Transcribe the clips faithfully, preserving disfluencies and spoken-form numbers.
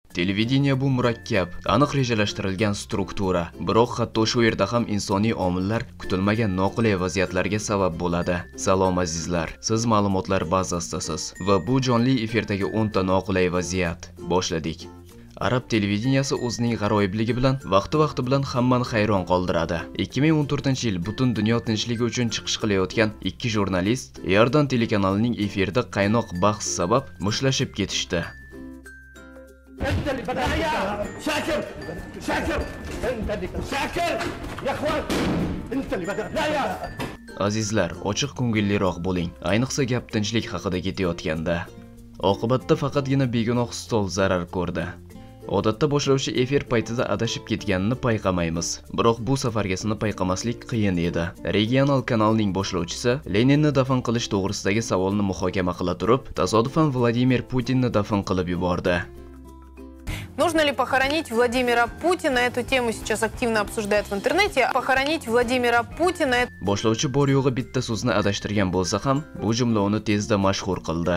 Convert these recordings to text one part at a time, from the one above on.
Televideniya bu murakkab, aniq rejalashtirilgan struktura. Biroq hatto shu yerda ham insoniy omillar kutilmagan noqulay vaziyatlarga sabab bo'ladi. Salom azizlar, siz ma'lumotlar bazasidasiz va bu jonli efirdagi o'nta noqulay vaziyat. Boshladik. Arab televideniyasi o'zining g'aroyibligi bilan vaqti-vaqti bilan hammani hayron qoldiradi. ikki ming o'n to'rtinchi yil butun dunyo tinchligi uchun chiqish qilayotgan ikki jurnalist Iordon telekanalining efirida qaynoq bahs sabab mushlashib ketishdi. انت اللي بدأت يا شاكر شاكر انت اللي شاكر يا اخوان انت اللي بدأت لا يا Azizlar, ochiq ko'ngilliroq bo'ling. Ayniqsa gap tinchlik haqida ketayotganda. Oqibatda faqatgina begunoh stol zarar ko'rdi. Odatda boshlovchi efir paytida adashib ketganini payqamaymiz. Biroq bu safargisini payqamaslik qiyin edi. Regional kanalning boshlovchisi Leninni dafn qilish to'g'risidagi savolni muhokama qila turib, tasodifan Vladimir Putinni dafn qilib yubordi. Нужно ли похоронить Владимира Путина? Эту тему сейчас активно обсуждают в интернете. Похоронить Владимира Путина... Boshlovchi bor yo'g'i bitta so'zni adashtirgan bo'lsa ham, bu jumla uni tezda mashhur qildi.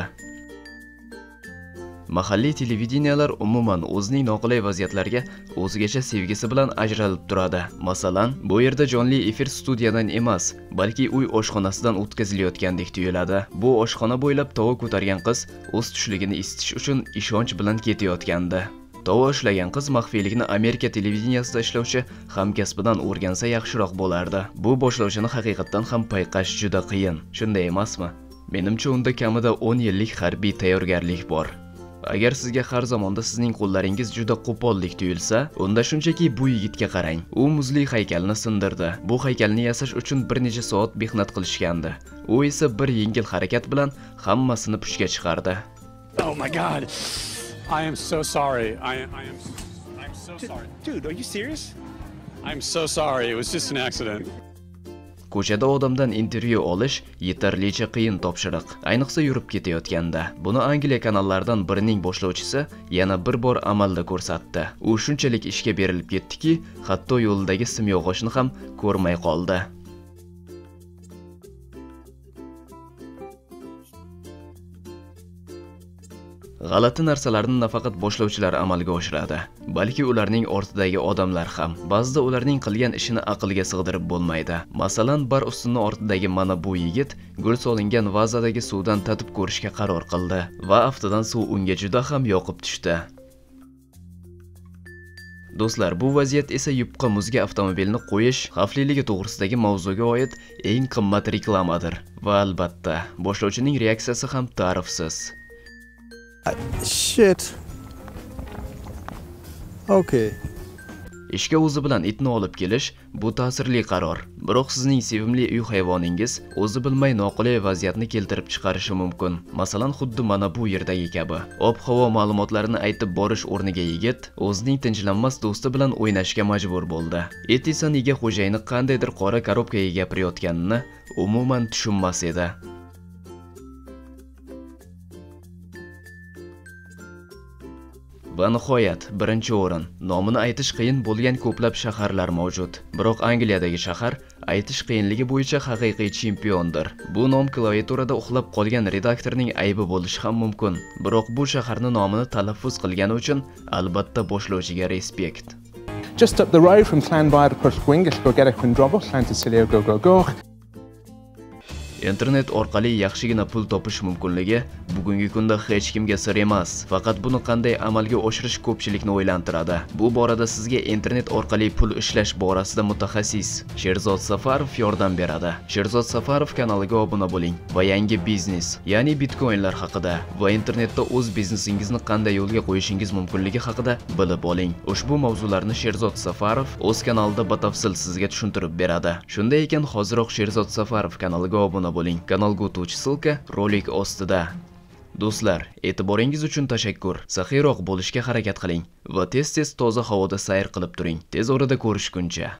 Mahalliy televideniyalar umuman o'zining noqulay vaziyatlarga o'zigacha sevgisi bilan ajralib turadi. Masalan, bu yerda jonli efir studiyadan emas, balki uy oshxonasidan o'tkazilayotgandek tuyuladi. Bu oshxona bo'ylab tova ko'targan qiz o'z tushligini isitish uchun ishonch bilan ketayotgandi. Tova ushlagan qiz maxfiylikni Amerika televideniyasida ishlovchi hamkasbidan o'rgansa yaxshiroq bo'lardi. Bu boshlovchini haqiqatdan ham payqash juda qiyin. Shunday emasmi? Menimcha unda kamida o'n yillik harbiy tayyorgarlik bor. Agar sizga har zamonda sizning qo'llaringiz juda qo'pollik tuyulsa, unda shunchaki bu yigitga qarang. U muzli haykalni sindirdi. Bu haykalni yasash uchun bir necha soat mehnat qilishgandi. U esa bir yengil harakat bilan hammasini pushga chiqardi. Oh my god. I am so sorry. I, I am I'm so sorry. Dude, are you serious? I'm so sorry. It was just an accident. Ko'chada odamdan intervyu olish yetarlicha qiyin topshiriq, ayniqsa yurib ketayotganda. Buni Angliya kanallaridan birining boshlovchisi yana bir bor amalda ko'rsatdi. U shunchalik ishga berilib ketdiki, hatto yo'ldagi simyog'ochni ham ko'rmay qoldi. G'alati narsalarni nafaqat boshlovchilar amalga oshiradi, balki ularning ortidagi odamlar ham. Ba'zida ularning qilgan ishini aqlga sig'dirib bo'lmaydi. Masalan, bar ustuni ortidagi mana bu yigit gul solingan vazadagi suvdan tatib ko'rishga qaror qildi va aftidan suv unga juda ham yoqib tushdi. Do'stlar, bu vaziyat esa yupqa muzga avtomobilni qo'yish xavfliligi to'g'risidagi mavzuga oid eng qimmat reklamadir va albatta, boshlovchining reaksiyasi ham ta'rifsiz. Shit. Okay. Ishga o'zi bilan itni olib kelish bu ta'sirli qaror. Biroq sizning sevimli uy hayvoningiz o'zi bilmay noqulay vaziyatni keltirib chiqarishi mumkin. Masalan, xuddi mana bu yerdagi kabi. Ob-havo ma'lumotlarini aytib borish o'rniga yigit o'zining tinchlanmas do'sti bilan o'ynashga majbur bo'ldi. It esa nega xo'jayini qandaydir qora korobkaga gapirayotganini umuman tushunmas edi. Va nihoyat, birinchi o'rin. Nomini aytish qiyin bo'lgan ko'plab shaharlar mavjud. Biroq Angliyadagi shahar aytish qiyinligi bo'yicha haqiqiy chempiondir. Bu nom klaviaturada uxlab qolgan redaktorning aybi bo'lishi ham mumkin. Biroq bu shaharni nomini talaffuz qilgani uchun albatta boshlovchiga respekt. Just up the road from Llanfair Pwllgwyngyll Gogerych Windrobwll, Llantysilio go go go. Internet orqali yaxshigina pul topish mumkinligi bugungi kunda hech kimga sir emas. Faqat buni qanday amalga oshirish ko'pchilikni o'ylantiradi. Bu borada sizga internet orqali pul ishlash borasida mutaxassis Sherzod Safarov yordam beradi. Sherzod Safarov kanaliga obuna bo'ling va yangi biznes, ya'ni bitcoinlar haqida va internetda o'z biznesingizni qanday yo'lga qo'yishingiz mumkinligi haqida bilib oling. Ushbu mavzularni Sherzod Safarov o'z kanalida batafsil sizga tushuntirib beradi. Shunday ekan, hoziroq Sherzod Safarov kanaliga obuna bo'ling. Kanalga o'tuvchi silka rolik ostida. Do'stlar, e'tiboringiz uchun tashakkur. Saxiyroq bo'lishga harakat qiling va tez-tez toza havoda sayr qilib turing. Tez orada ko'rishguncha.